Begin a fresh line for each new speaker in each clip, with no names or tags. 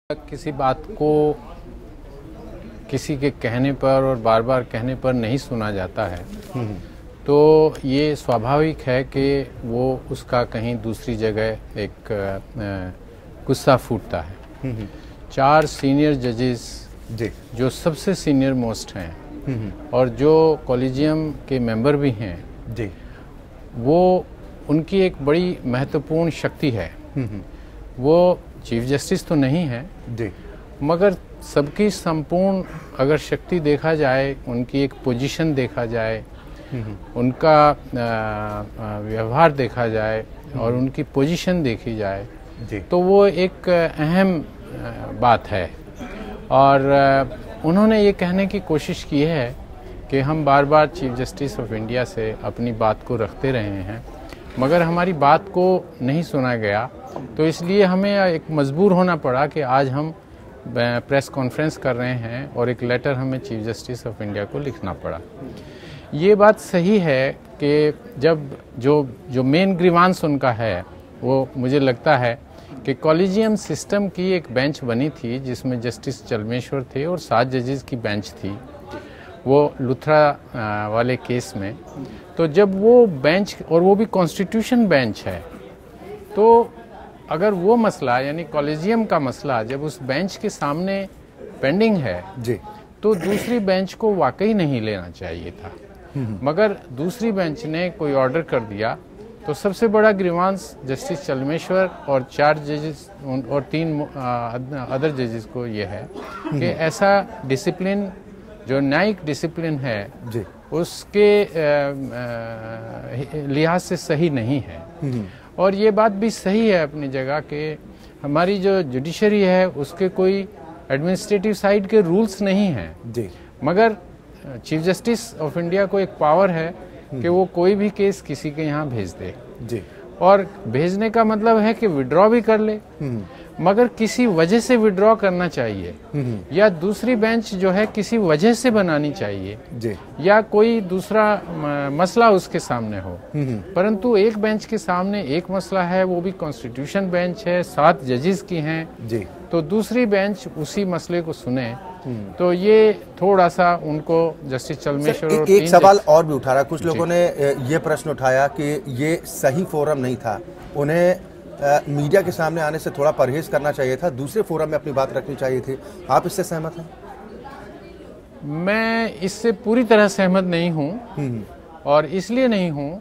किसी बात को किसी के कहने पर और बार बार कहने पर नहीं सुना जाता है तो ये स्वाभाविक है कि वो उसका कहीं दूसरी जगह एक गुस्सा फूटता है। 4 सीनियर जजेस जो सबसे सीनियर मोस्ट हैं और जो कॉलेजियम के मेंबर भी हैं वो उनकी एक बड़ी महत्वपूर्ण शक्ति है। वो चीफ जस्टिस तो नहीं है मगर सबकी संपूर्ण अगर शक्ति देखा जाए, उनकी एक पोजीशन देखा जाए, उनका व्यवहार देखा जाए और उनकी पोजीशन देखी जाए तो वो एक अहम बात है। और उन्होंने ये कहने की कोशिश की है कि हम बार बार चीफ जस्टिस ऑफ इंडिया से अपनी बात को रखते रहे हैं मगर हमारी बात को नहीं सुना गया, तो इसलिए हमें एक मजबूर होना पड़ा कि आज हम प्रेस कॉन्फ्रेंस कर रहे हैं और एक लेटर हमें चीफ जस्टिस ऑफ इंडिया को लिखना पड़ा। ये बात सही है कि जब जो मेन ग्रीवांस उनका है वो मुझे लगता है कि कॉलेजियम सिस्टम की एक बेंच बनी थी जिसमें जस्टिस चलमेश्वर थे और 7 जजेस की बेंच थी वो लुथरा वाले केस में। तो जब वो बेंच, और वो भी कॉन्स्टिट्यूशन बेंच है, तो अगर वो मसला यानी कॉलेजियम का मसला जब उस बेंच के सामने पेंडिंग है तो दूसरी बेंच को वाकई नहीं लेना चाहिए था। मगर दूसरी बेंच ने कोई ऑर्डर कर दिया तो सबसे बड़ा ग्रीवांस जस्टिस चलमेश्वर और 4 जजेस और 3 अदर जजेस को ये है कि ऐसा डिसिप्लिन जो न्यायिक डिसिप्लिन है उसके लिहाज से सही नहीं है। और ये बात भी सही है अपनी जगह कि हमारी जो जुडिशरी है उसके कोई एडमिनिस्ट्रेटिव साइड के रूल्स नहीं हैं मगर चीफ जस्टिस ऑफ इंडिया को एक पावर है कि वो कोई भी केस किसी के यहाँ भेज दे और भेजने का मतलब है कि विड्रॉ भी कर ले मगर किसी वजह से विड्रॉ करना चाहिए या दूसरी बेंच जो है किसी वजह से बनानी चाहिए या कोई दूसरा मसला उसके सामने हो। परंतु एक बेंच के सामने एक मसला है, वो भी कॉन्स्टिट्यूशन बेंच है, 7 जजेस की हैं, तो दूसरी बेंच उसी मसले को सुने तो ये थोड़ा सा उनको जस्टिस चलमेश्वर
एक सवाल और भी उठा रहा। कुछ लोगों ने ये प्रश्न उठाया कि ये सही फोरम नहीं था, उन्हें मीडिया के सामने आने से थोड़ा परहेज करना चाहिए था, दूसरे फोरम में अपनी बात रखनी चाहिए थी। आप इससे सहमत हैं?
मैं इससे पूरी तरह सहमत नहीं हूं और इसलिए नहीं हूं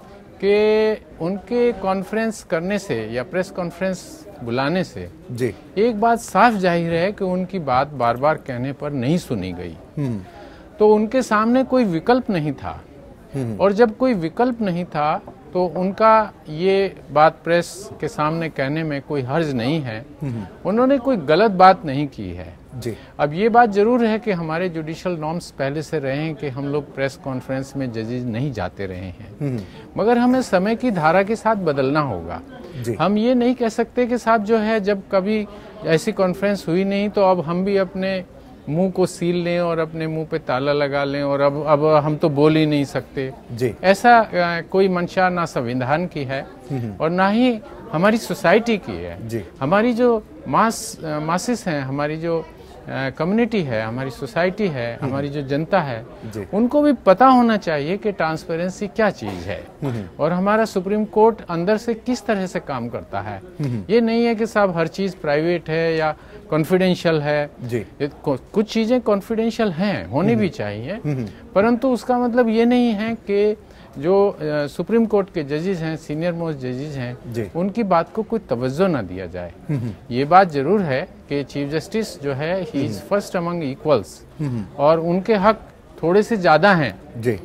कि उनके कॉन्फ्रेंस करने से या प्रेस कॉन्फ्रेंस बुलाने से एक बात साफ जाहिर है कि उनकी बात बार बार कहने पर नहीं सुनी गई। तो उनके सामने कोई विकल्प नहीं था और जब कोई विकल्प नहीं था तो उनका ये बात प्रेस के सामने कहने में कोई हर्ज नहीं है। उन्होंने कोई गलत बात नहीं की है। अब ये बात जरूर है कि हमारे जुडिशल नॉर्म्स पहले से रहे हैं कि हम लोग प्रेस कॉन्फ्रेंस में जजेस नहीं जाते रहे हैं मगर हमें समय की धारा के साथ बदलना होगा। हम ये नहीं कह सकते कि साहब जो है जब कभी ऐसी कॉन्फ्रेंस हुई नहीं तो अब हम भी अपने मुंह को सील लें और अपने मुंह पे ताला लगा लें और अब हम तो बोल ही नहीं सकते। ऐसा कोई मंशा ना संविधान की है और ना ही हमारी सोसाइटी की है। हमारी जो मासेस हैं, हमारी जो कम्युनिटी है, हमारी सोसाइटी है, हमारी जो जनता है, उनको भी पता होना चाहिए कि ट्रांसपेरेंसी क्या चीज है और हमारा सुप्रीम कोर्ट अंदर से किस तरह से काम करता है। ये नहीं है कि साहब हर चीज प्राइवेट है या कॉन्फिडेंशियल है। कुछ चीजें कॉन्फिडेंशियल हैं, होनी भी चाहिए, परंतु उसका मतलब ये नहीं है कि जो सुप्रीम कोर्ट के जजेस हैं, सीनियर मोस्ट जजेस हैं, उनकी बात को कोई तवज्जो ना दिया जाए। ये बात जरूर है कि चीफ जस्टिस जो है he is first among equals और उनके हक थोड़े से ज्यादा हैं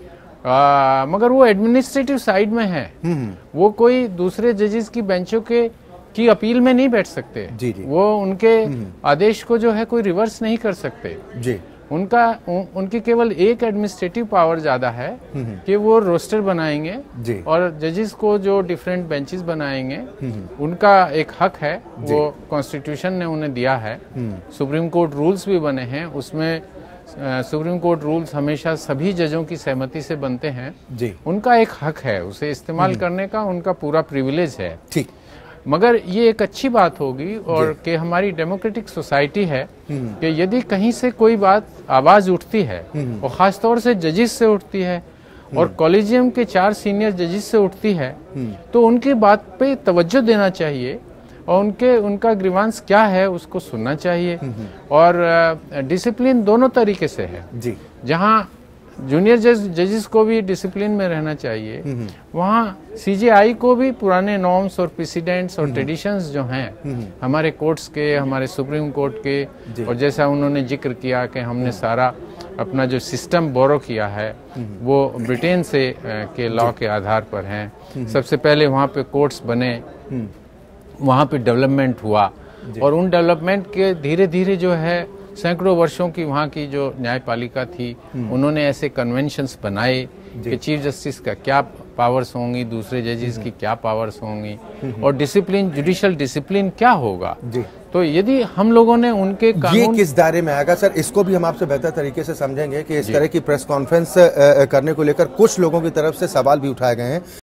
मगर वो एडमिनिस्ट्रेटिव साइड में है। वो कोई दूसरे जजेस की बेंचों की अपील में नहीं बैठ सकते। वो उनके आदेश को जो है कोई रिवर्स नहीं कर सकते। उनकी केवल एक एडमिनिस्ट्रेटिव पावर ज्यादा है कि वो रोस्टर बनाएंगे और जजेस को जो डिफरेंट बेंचेस बनाएंगे उनका एक हक है, वो कॉन्स्टिट्यूशन ने उन्हें दिया है। सुप्रीम कोर्ट रूल्स भी बने हैं, उसमें सुप्रीम कोर्ट रूल्स हमेशा सभी जजों की सहमति से बनते हैं। उनका एक हक है, उसे इस्तेमाल करने का उनका पूरा प्रिविलेज है। मगर ये एक अच्छी बात होगी और कि हमारी डेमोक्रेटिक सोसाइटी है कि यदि कहीं से कोई बात आवाज उठती है और खासतौर से जजिस से उठती है और कॉलेजियम के 4 सीनियर जजिस से उठती है तो उनकी बात पे तवज्जो देना चाहिए और उनका ग्रीवांस क्या है उसको सुनना चाहिए। और डिसिप्लिन दोनों तरीके से है जी। जहां जूनियर जजेस को भी डिसिप्लिन में रहना चाहिए, वहाँ सीजेआई को भी पुराने नॉर्म्स और प्रेसिडेंट्स और ट्रेडिशंस जो हैं हमारे कोर्ट्स के, हमारे सुप्रीम कोर्ट के, और जैसा उन्होंने जिक्र किया कि हमने सारा अपना जो सिस्टम बोरो किया है वो ब्रिटेन से के लॉ के आधार पर हैं। सबसे पहले वहाँ पे कोर्ट्स बने, वहाँ पे डेवलपमेंट हुआ और उन डेवलपमेंट के धीरे धीरे जो है सैकड़ों वर्षों की वहाँ की जो न्यायपालिका थी उन्होंने ऐसे कन्वेंशंस बनाए कि चीफ जस्टिस का क्या पावर्स होंगी, दूसरे जजेस की क्या पावर्स होंगी और डिसिप्लिन, जुडिशियल डिसिप्लिन क्या होगा जी। तो यदि हम लोगों ने उनके कानून,
ये किस दायरे में आएगा सर, इसको भी हम आपसे बेहतर तरीके से समझेंगे कि इस तरह की प्रेस कॉन्फ्रेंस करने को लेकर कुछ लोगों की तरफ से सवाल भी उठाए गए हैं।